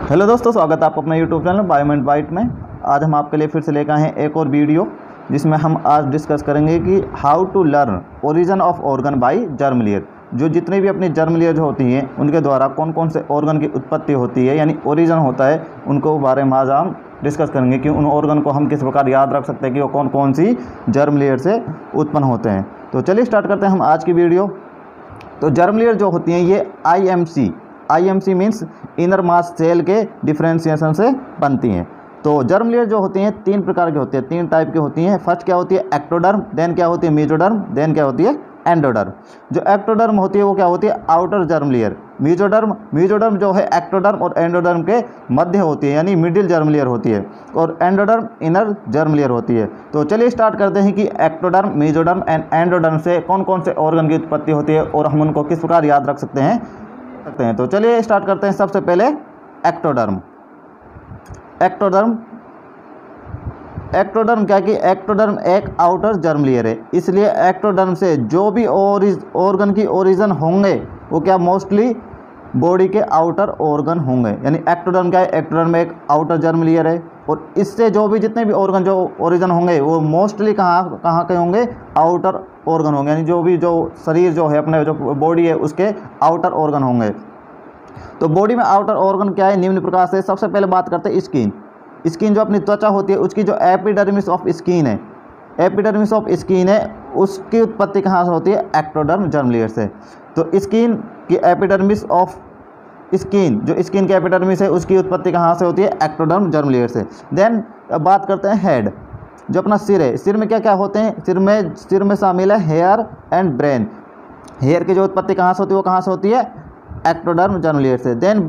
Hello दोस्तों, स्वागत है आपको अपने यूट्यूब चैनल बायोमेंट बाइट में। आज हम आपके लिए फिर से लेकर आए हैं एक और वीडियो, जिसमें हम आज डिस्कस करेंगे कि how to learn origin of organ by germ layer. जो जितनी भी अपनी जर्म लेयर होती हैं उनके द्वारा कौन कौन से ऑर्गन की उत्पत्ति होती है, यानी ओरिजिन होता है, उनको बारे में आज हम डिस्कस करेंगे कि उन ऑर्गन को हम किस प्रकार याद रख सकते हैं कि वो कौन कौन सी जर्म लेयर से उत्पन्न होते हैं। तो चलिए स्टार्ट करते हैं हम आज की वीडियो। तो जर्म लेयर जो होती हैं ये IMC means inner mass cell के डिफ्रेंशिएशन से बनती हैं। तो जर्म लेयर जो होती हैं तीन प्रकार की होती है, तीन टाइप की होती हैं। फर्स्ट क्या होती है एक्टोडर्म, देन क्या होती है मेसोडर्म, देन क्या होती है एंडोडर्म। जो एक्टोडर्म होती है वो क्या होती है आउटर जर्म लेयर। मेसोडर्म जो है एक्टोडर्म और एंडोडर्म के मध्य होती है, यानी मिडिल जर्म लेयर होती है, और एंडोडर्म इनर जर्म लेयर होती है। तो चलिए स्टार्ट करते हैं कि एक्टोडर्म, मेसोडर्म एंड एंडोडर्म से कौन कौन से ऑर्गन की उत्पत्ति होती है और हम उनको किस प्रकार याद रख सकते हैं। तो चलिए स्टार्ट करते हैं सबसे पहले एक्टोडर्म क्या कि एक्टोडर्म एक आउटर जर्म लेयर है, इसलिए एक्टोडर्म से जो भी ऑर्गन की ओरिजिन होंगे वो क्या मोस्टली बॉडी के आउटर ऑर्गन होंगे। यानी एक्टोडर्म क्या है, एक्टोडर्म एक आउटर जर्म लेयर है और इससे जो भी जितने भी ऑर्गन जो ओरिजिन होंगे वो मोस्टली कहाँ के होंगे, आउटर ऑर्गन होंगे। यानी जो शरीर जो है अपने जो बॉडी है उसके आउटर ऑर्गन होंगे। तो बॉडी में आउटर ऑर्गन क्या है, निम्न प्रकार से। सबसे पहले बात करते हैं स्किन जो अपनी त्वचा होती है उसकी जो एपिडर्मिस ऑफ स्किन है उसकी उत्पत्ति कहाँ से होती है, एक्टोडर्म जर्म लेयर से। तो स्किन की एपिडर्मिस ऑफ स्किन, जो स्किन की एपिडर्मिस है उसकी उत्पत्ति कहाँ से होती है, एक्टोडर्म जर्म लेयर से। देन बात करते हैं हेड, जो अपना सिर है। सिर में क्या क्या होते हैं, सिर में शामिल है हेयर एंड ब्रेन। हेयर की जो उत्पत्ति कहाँ से होती है, वो कहाँ से होती है, एक्टोडर्म जर्म लेयर से। देन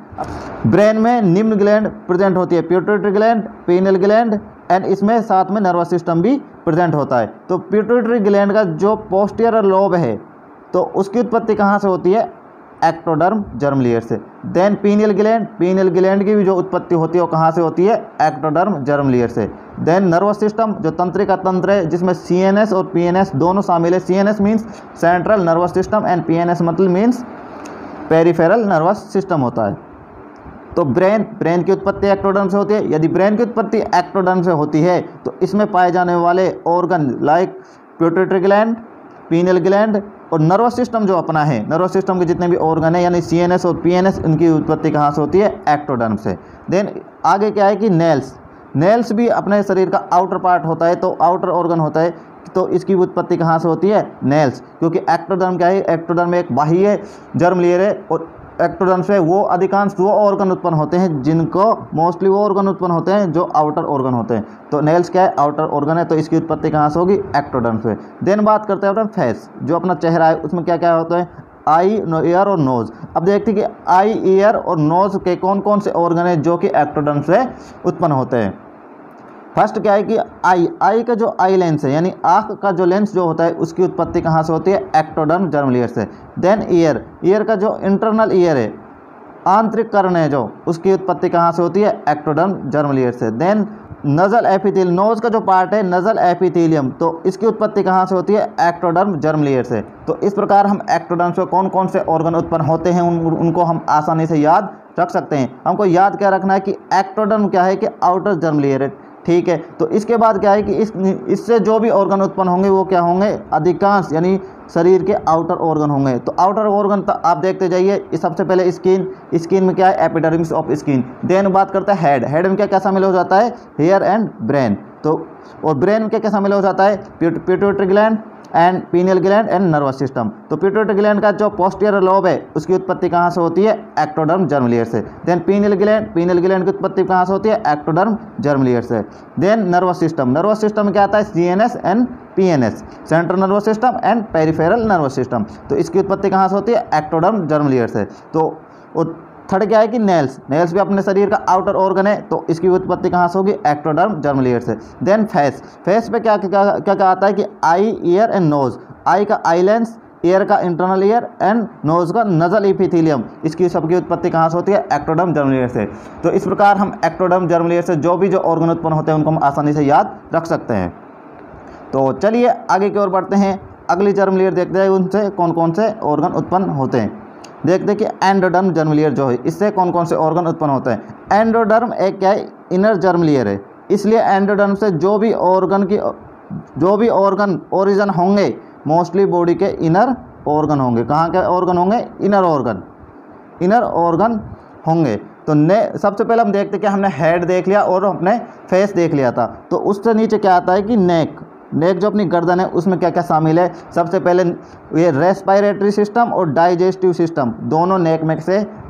ब्रेन में निम्न ग्लैंड प्रेजेंट होती है, pituitary gland, pineal gland and इसमें साथ में नर्वस सिस्टम भी प्रेजेंट होता है। तो पिट्यूटरी ग्लैंड का जो पोस्टीरियर लोब है तो उसकी उत्पत्ति कहाँ से होती है, एक्टोडर्म जर्म लेयर से। देन पीनियल ग्लैंड की भी जो उत्पत्ति होती है वो कहाँ से होती है, एक्टोडर्म जर्म लेयर से। देन नर्वस सिस्टम, जो तंत्रिका तंत्र है जिसमें CNS और PNS दोनों शामिल है। CNS means central nervous system and PNS मतलब मीन्स पेरिफेरल नर्वस सिस्टम होता है। तो ब्रेन की उत्पत्ति एक्टोडर्म से होती है। यदि ब्रेन की उत्पत्ति एक्टोडर्म से होती है तो इसमें पाए जाने वाले organ like pituitary gland, pineal gland और नर्वस सिस्टम जो अपना है, नर्वस सिस्टम के जितने भी ऑर्गन है यानी CNS और PNS, इनकी उत्पत्ति कहाँ से होती है, एक्टोडर्म से। देन आगे क्या है कि नेल्स भी अपने शरीर का आउटर पार्ट होता है, तो आउटर ऑर्गन होता है, तो इसकी उत्पत्ति कहाँ से होती है, नेल्स। क्योंकि एक्टोडर्म क्या है, एक्टोडर्म एक बाह्य जर्म लेयर है और एक्टोडर्म से वो अधिकांश वो ऑर्गन उत्पन्न होते हैं जिनको मोस्टली वो ऑर्गन उत्पन्न होते हैं जो आउटर ऑर्गन होते हैं। तो नेल्स क्या है, आउटर ऑर्गन है, तो इसकी उत्पत्ति कहाँ से होगी, एक्टोडर्म से। देन बात करते हैं अपना फेस, जो अपना चेहरा है उसमें क्या क्या होता है, आई, ईयर और नोज़। अब देखते हैं कि आई, ईयर और नोज़ के कौन कौन से ऑर्गन है जो कि एक्टोडर्म से उत्पन्न होते हैं। फर्स्ट क्या है कि आई का जो आई लेंस है यानी आँख का जो लेंस जो होता है उसकी उत्पत्ति कहाँ से होती है, एक्टोडर्म जर्म लेयर से। देन ईयर का जो इंटरनल ईयर है, आंतरिक कर्ण है जो, उसकी उत्पत्ति कहाँ से होती है, एक्टोडर्म जर्म लेयर से। देन नजल एपिथेलियम, नोज का जो पार्ट है नजल एपिथेलियम, तो इसकी उत्पत्ति कहाँ से होती है, एक्टोडर्म जर्म लेयर से। तो इस प्रकार हम एक्टोडर्म से कौन कौन से ऑर्गन उत्पन्न होते हैं उनको हम आसानी से याद रख सकते हैं। हमको याद क्या रखना है कि एक्टोडर्म क्या है कि आउटर जर्म लेयर है, ठीक है। तो इसके बाद क्या है कि इससे जो भी ऑर्गन उत्पन्न होंगे वो क्या होंगे, अधिकांश यानी शरीर के आउटर ऑर्गन होंगे। तो आउटर ऑर्गन तो आप देखते जाइए, सबसे पहले स्किन में क्या है, एपिडर्मिस ऑफ स्किन। देन बात करते हैं हेड में क्या क्या शामिल हो जाता है, हेयर एंड ब्रेन। तो और ब्रेन में क्या क्या शामिल हो जाता है, pituitary gland and pineal gland and nervous system. तो पिट्यूटरी ग्लैंड का जो पोस्टीरियर लोब है उसकी उत्पत्ति कहाँ से होती है, एक्टोडर्म जर्म लेयर से। देन पीनियल ग्लैंड की उत्पत्ति कहाँ से होती है, एक्टोडर्म जर्म लेयर से। देन नर्वस सिस्टम में क्या आता है, CNS and PNS, central nervous system and peripheral nervous system. तो इसकी उत्पत्ति कहाँ से होती है, एक्टोडर्म जर्म लेयर से। तो थर्ड क्या है कि नेल्स भी अपने शरीर का आउटर ऑर्गन है, तो इसकी उत्पत्ति कहाँ से होगी, एक्टोडर्म जर्म लेयर से। देन फेस पे क्या आता है कि eye, ear and nose. Eye का आई लेंस, ईयर का इंटरनल ईयर एंड नोज का नजल एपिथेलियम, इसकी सबकी उत्पत्ति कहाँ से होती है, एक्टोडर्म जर्म लेयर से। तो इस प्रकार हम एक्टोडर्म जर्म लेयर से जो भी जो ऑर्गन उत्पन्न होते हैं उनको हम आसानी से याद रख सकते हैं। तो चलिए आगे की ओर बढ़ते हैं, अगली जर्म लेयर देखते हैं उनसे कौन कौन से ऑर्गन उत्पन्न होते हैं। देखते कि एंडोडर्म जर्म लेयर जो है इससे कौन कौन से ऑर्गन उत्पन्न होते हैं। एंडोडर्म एक क्या है, इनर जर्म लेयर है, इसलिए एंडोडर्म से जो भी ऑर्गन ओरिजिन होंगे मोस्टली बॉडी के इनर ऑर्गन होंगे। कहाँ के ऑर्गन होंगे, इनर ऑर्गन होंगे। तो सबसे पहले हम देखते कि हमने हेड देख लिया और हमने फेस देख लिया था, तो उससे नीचे क्या आता है कि नेक जो अपनी गर्दन है उसमें क्या क्या शामिल है। सबसे पहले ये रेस्पिरेटरी सिस्टम और डाइजेस्टिव सिस्टम दोनों नेक में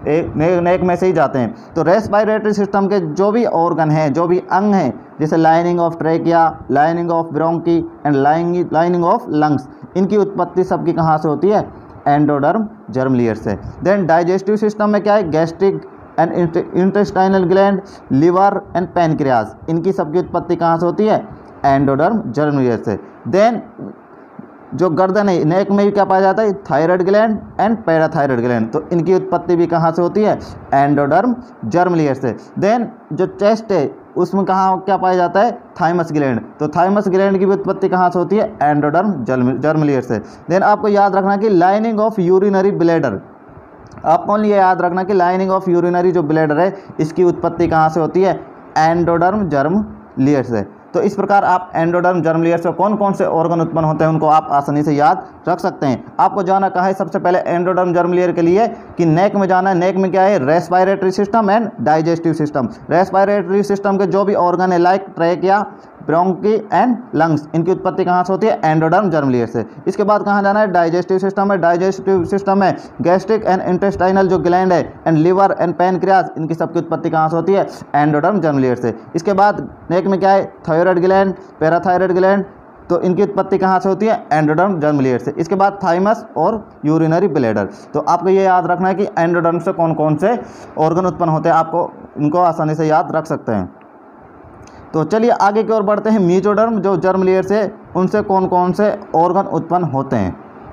से ही जाते हैं। तो रेस्पिरेटरी सिस्टम के जो भी ऑर्गन हैं, जो भी अंग हैं, जैसे lining of trachea, lining of bronchi and lining of lungs, इनकी उत्पत्ति सबकी कहाँ से होती है, एंडोडर्म जर्म लेयर से। देन डाइजेस्टिव सिस्टम में क्या है, gastric and intestinal gland, liver and pancreas, इनकी सबकी उत्पत्ति कहाँ से होती है, एंडोडर्म जर्म लेयर से। देन जो गर्दन है, नेक में भी क्या पाया जाता है, thyroid gland and parathyroid gland, तो इनकी उत्पत्ति भी कहाँ से होती है, एंडोडर्म जर्म लेयर से। देन जो चेस्ट है उसमें क्या पाया जाता है, थाइमस ग्लैंड, तो थाइमस ग्लैंड की भी उत्पत्ति कहाँ से होती है, एंडोडर्म जर्म लेयर से। देन आपको याद रखना कि लाइनिंग ऑफ यूरिनरी ब्लैडर, आपको ये याद रखना कि लाइनिंग ऑफ यूरिनरी जो ब्लैडर है इसकी उत्पत्ति कहाँ से होती है, एंडोडर्म जर्म लेयर से। तो इस प्रकार आप एंडोडर्म जर्म लेयर से कौन कौन से ऑर्गन उत्पन्न होते हैं उनको आप आसानी से याद रख सकते हैं। आपको जाना कहाँ है, सबसे पहले एंडोडर्म जर्म लेयर के लिए कि नेक में जाना है। नेक में क्या है, respiratory system and digestive system. Respiratory system के जो भी ऑर्गन है like trachea, bronchi and lungs, इनकी उत्पत्ति कहाँ से होती है, एंडोडर्म जर्म लेयर से। इसके बाद कहाँ जाना है, डाइजेस्टिव सिस्टम है। डाइजेस्टिव सिस्टम में गैस्ट्रिक एंड इंटेस्टाइनल जो ग्लैंड है एंड लिवर एंड पैनक्रियाज, इनकी सबकी उत्पत्ति कहाँ से होती है, एंडोडर्म जर्म लेयर से। इसके बाद नेक में क्या है, थायराइड ग्लैंड, पैराथायराइड ग्लैंड, तो इनकी उत्पत्ति कहाँ से होती है, एंडोडर्म जर्म लेयर से। इसके बाद थाइमस और यूरिनरी ब्लैडर। तो आपको ये याद रखना है कि एंडोडर्म से कौन कौन से ऑर्गन उत्पन्न होते हैं, आपको इनको आसानी से याद रख सकते हैं। तो चलिए आगे की ओर बढ़ते हैं। मेसोडर्म जो जर्म लेयर से, उनसे कौन कौन से ऑर्गन उत्पन्न होते हैं।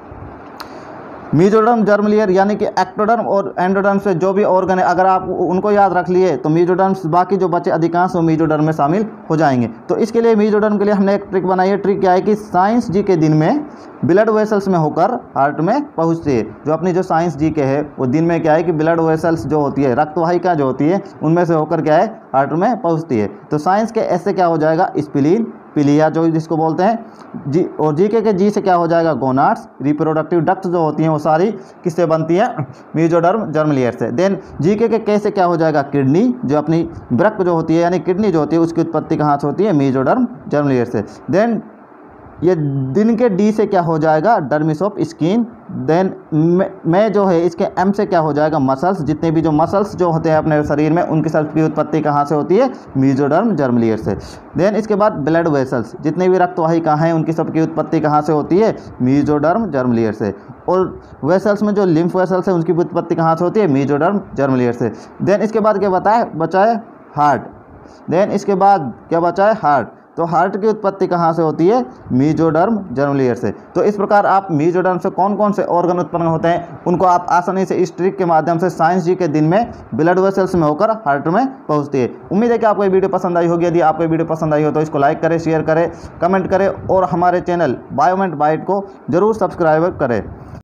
मेसोडर्म जर्म लेयर यानी कि एक्टोडर्म और एंडोडर्म से जो भी ऑर्गन है, अगर आप उनको याद रख लिए तो मेसोडर्म बाकी जो बचे अधिकांश वो मेसोडर्म में शामिल हो जाएंगे। तो इसके लिए मेसोडर्म के लिए हमने एक ट्रिक बनाई है। ट्रिक क्या है कि साइंस जी के दिन में ब्लड वेसल्स में होकर हार्ट में पहुंचती है। जो अपनी जो साइंस जी के है वो दिन में क्या है कि ब्लड वेसल्स जो होती है, रक्तवाहिका जो होती है, उनमें से होकर क्या है, हार्ट में पहुंचती है। तो साइंस के ऐसे क्या हो जाएगा, स्प्लीन, पिलिया जो जिसको बोलते हैं जी, और जीके जी से क्या हो जाएगा, गोनाड्स, रिप्रोडक्टिव डक्ट जो होती हैं वो सारी किससे बनती है, मेसोडर्म जर्म लेयर से। देन जीके के कैसे क्या हो जाएगा, किडनी, जो अपनी वृक्क जो होती है यानी किडनी जो होती है उसकी उत्पत्ति कहाँ से होती है, मेसोडर्म जर्म लेयर से। देन ये दिन के डी से क्या हो जाएगा, डर्मिस ऑफ स्किन। देन में जो है इसके एम से क्या हो जाएगा, मसल्स, जितने भी जो मसल्स जो होते हैं अपने शरीर में उनकी सबकी उत्पत्ति कहाँ से होती है, मेसोडर्म जर्म लेयर से। देन इसके बाद ब्लड वेसल्स, जितने भी रक्तवाहिका हैं उनकी सबकी उत्पत्ति कहाँ से होती है, मेसोडर्म जर्म लेयर से। और वेसल्स में जो लिम्फ वेसल्स है उनकी उत्पत्ति कहाँ से होती है, मेसोडर्म जर्म लेयर से। देन इसके बाद क्या बचा है हार्ट। देन इसके बाद क्या बचा है, हार्ट। तो हार्ट की उत्पत्ति कहाँ से होती है, मेसोडर्म जर्म लेयर से। तो इस प्रकार आप मेसोडर्म से कौन कौन से ऑर्गन उत्पन्न होते हैं उनको आप आसानी से इस ट्रिक के माध्यम से साइंस जी के दिन में ब्लड वेसल्स में होकर हार्ट में पहुँचती है। उम्मीद है कि आपको ये वीडियो पसंद आई होगी। यदि आपको ये वीडियो पसंद आई हो तो इसको लाइक करें, शेयर करें, कमेंट करें और हमारे चैनल बायोमेंट बाइट को जरूर सब्सक्राइब करें।